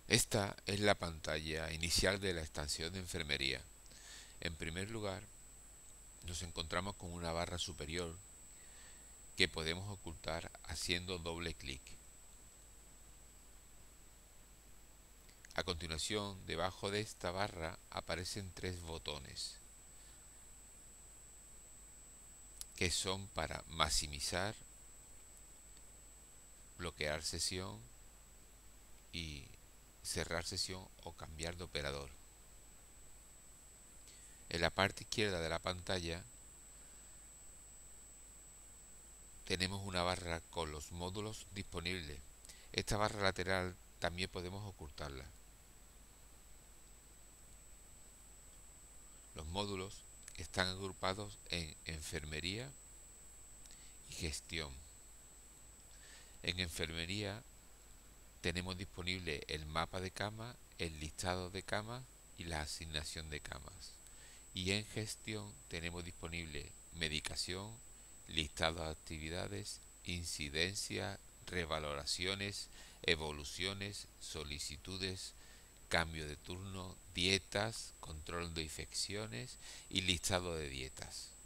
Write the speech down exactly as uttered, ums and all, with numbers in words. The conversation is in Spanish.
Esta es la pantalla inicial de la estación de enfermería. En primer lugar, nos encontramos con una barra superior que podemos ocultar haciendo doble clic. A continuación, debajo de esta barra aparecen tres botones que son para maximizar, bloquear sesión y cerrar sesión o cambiar de operador. En la parte izquierda de la pantalla tenemos una barra con los módulos disponibles. Esta barra lateral también podemos ocultarla. Los módulos están agrupados en enfermería y gestión. En enfermería tenemos disponible el mapa de cama, el listado de camas y la asignación de camas. Y en gestión tenemos disponible medicación, listado de actividades, incidencias, revaloraciones, evoluciones, solicitudes, cambio de turno, dietas, control de infecciones y listado de dietas.